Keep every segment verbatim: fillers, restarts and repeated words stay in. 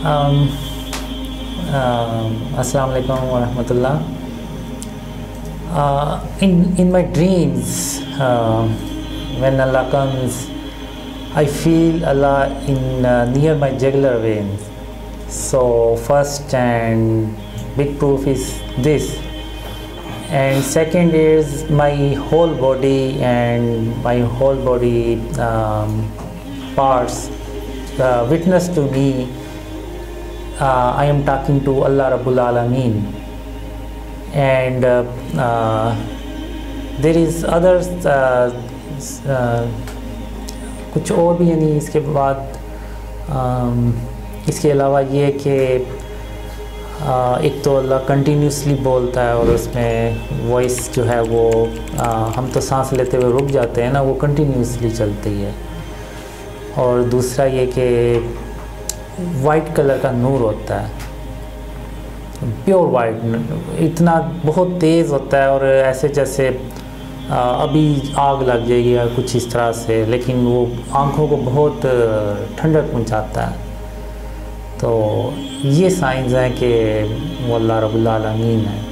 Um, um, Assalamu alaikum wa rahmatullah. Uh, in in my dreams, uh, when Allah comes, I feel Allah in uh, near my jugular veins. So first and big proof is this, and second is my whole body and my whole body um, parts uh, witness to me. Uh, I am talking to Allah Rabbul Alameen, and uh, uh, there is others uh, uh, کچھ اور بھی یعنی اس کے بعد um, اس کے علاوہ یہ کہ uh, ایک تو اللہ کنٹینیوسلی بولتا ہے اور اس میں وائس جو ہے وہ uh, ہم تو سانس لیتے ہوئے رک جاتے ہیں نا، وہ کنٹینیوسلی چلتی ہے. اور دوسرا یہ کہ وائٹ کلر کا نور ہوتا ہے، پیور وائٹ، اتنا بہت تیز ہوتا ہے اور ایسے جیسے ابھی آگ لگ جائے گی یا کچھ اس طرح سے، لیکن وہ آنکھوں کو بہت ٹھنڈک پہنچاتا ہے. تو یہ سائنز ہیں کہ وہ اللہ رب العالمین ہے.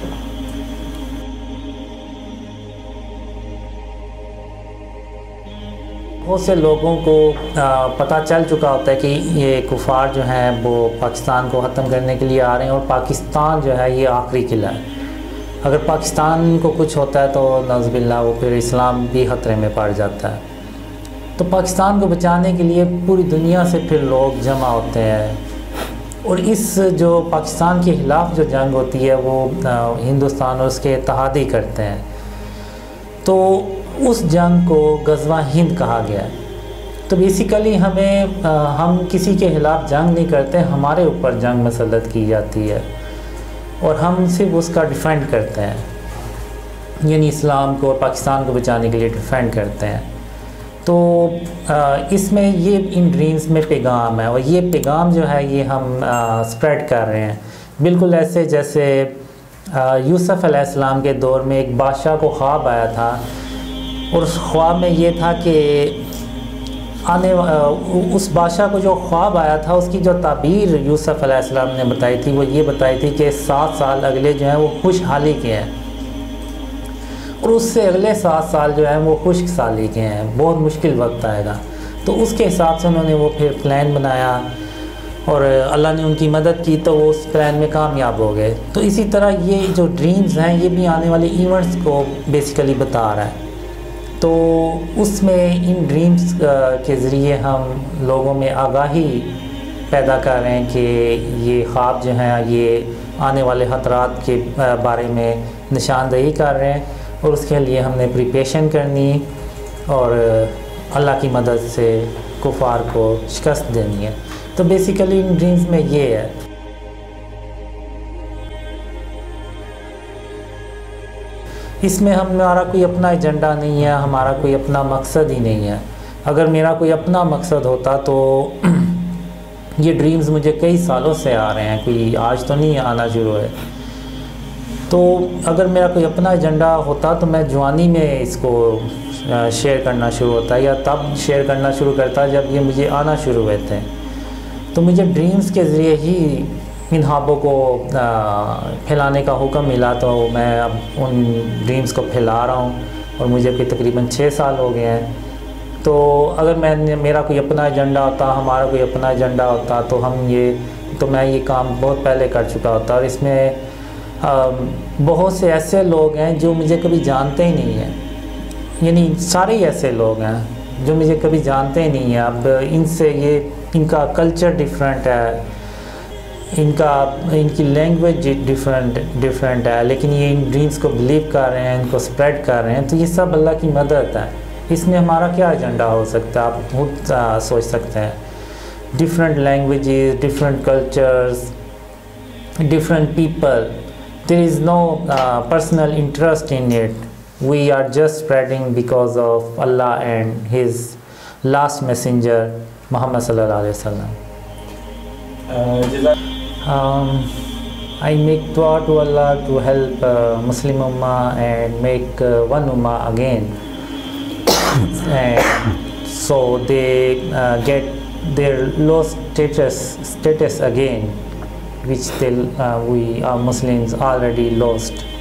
بہت سے لوگوں کو پتہ چل چکا ہوتا ہے کہ یہ کفار جو ہیں وہ پاکستان کو ختم کرنے کے لیے آ رہے ہیں اور پاکستان جو ہے یہ آخری قلعہ ہے. اگر پاکستان کو کچھ ہوتا ہے تو نعوذ باللہ وہ پھر اسلام بھی خطرے میں پڑ جاتا ہے. تو پاکستان کو بچانے کے لیے پوری دنیا سے پھر لوگ جمع ہوتے ہیں، اور اس جو پاکستان کے خلاف جو جنگ ہوتی ہے وہ ہندوستان اور اس کے اتحادی کرتے ہیں. تو اس جنگ کو غزوہ ہند کہا گیا ہے. تو بیسیکلی ہمیں ہم کسی کے خلاف جنگ نہیں کرتے، ہمارے اوپر جنگ مسلط کی جاتی ہے اور ہم صرف اس کا ڈیفینڈ کرتے ہیں، یعنی اسلام کو اور پاکستان کو بچانے کے لیے ڈیفینڈ کرتے ہیں. تو اس میں یہ ان ڈریمز میں پیغام ہے، اور یہ پیغام جو ہے یہ ہم اسپریڈ کر رہے ہیں. بالکل ایسے جیسے یوسف علیہ السلام کے دور میں ایک بادشاہ کو خواب آیا تھا، اور اس خواب میں یہ تھا کہ آنے اس بادشاہ کو جو خواب آیا تھا اس کی جو تعبیر یوسف علیہ السلام نے بتائی تھی وہ یہ بتائی تھی کہ سات سال اگلے جو ہیں وہ خوشحالی کے ہیں، اور اس سے اگلے سات سال جو ہیں وہ خشک سالی کے ہیں، بہت مشکل وقت آئے گا. تو اس کے حساب سے انہوں نے وہ پھر پلان بنایا اور اللہ نے ان کی مدد کی تو وہ اس پلان میں کامیاب ہو گئے. تو اسی طرح یہ جو ڈریمز ہیں یہ بھی آنے والے ایونٹس کو بیسیکلی بتا رہا ہے. تو اس میں ان ڈریمز کے ذریعے ہم لوگوں میں آگاہی پیدا کر رہے ہیں کہ یہ خواب جو ہیں یہ آنے والے خطرات کے بارے میں نشاندہی کر رہے ہیں، اور اس کے لیے ہم نے پریپریشن کرنی اور اللہ کی مدد سے کفار کو شکست دینی ہے. تو بیسیکلی ان ڈریمز میں یہ ہے. اس میں ہمارا کوئی اپنا ایجنڈا نہیں ہے، ہمارا کوئی اپنا مقصد ہی نہیں ہے. اگر میرا کوئی اپنا مقصد ہوتا تو یہ ڈریمز مجھے کئی سالوں سے آ رہے ہیں، کوئی آج تو نہیں آنا شروع ہے. تو اگر میرا کوئی اپنا ایجنڈا ہوتا تو میں جوانی میں اس کو شیئر کرنا شروع ہوتا، یا تب شیئر کرنا شروع کرتا جب یہ مجھے آنا شروع ہوئے تھے. تو مجھے ڈریمز کے ذریعے ہی ان خوابوں کو پھیلانے کا حکم ملا، تو میں اب ان ڈریمز کو پھیلا رہا ہوں، اور مجھے بھی تقریباً چھ سال ہو گئے ہیں. تو اگر میں میرا کوئی اپنا ایجنڈا ہوتا، ہمارا کوئی اپنا ایجنڈا ہوتا تو ہم یہ تو میں یہ کام بہت پہلے کر چکا ہوتا. اور اس میں بہت سے ایسے لوگ ہیں جو مجھے کبھی جانتے ہی نہیں ہیں، یعنی سارے ہی ایسے لوگ ہیں جو مجھے کبھی جانتے ہی نہیں ہیں. اب ان سے یہ ان کا کلچر ڈیفرنٹ ہے، ان کا ان کی لینگویج ڈیفرنٹ ڈیفرنٹ ہے، لیکن یہ ان ڈریمز کو بلیو کر رہے ہیں، ان کو اسپریڈ کر رہے ہیں. تو یہ سب اللہ کی مدد ہے. اس میں ہمارا کیا ایجنڈا ہو سکتا ہے، آپ خود سوچ سکتے ہیں. Different languages, different cultures, different people. There is no personal interest in it. We are just spreading because of Allah and his last messenger Muhammad صلی اللہ علیہ وسلم. Um, I make dua to Allah to help uh, Muslim Ummah and make uh, one Ummah again, and so they uh, get their lost status status again, which they uh, we uh, Muslims already lost.